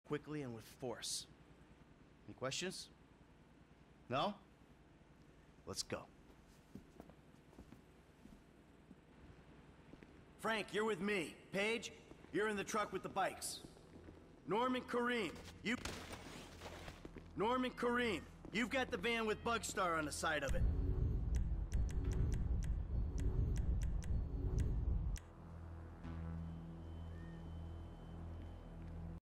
quickly and with force. Any questions? No? Let's go. Frank, you're with me. Paige, you're in the truck with the bikes. Norman, Kareem, you've got the van with Bugstar on the side of it.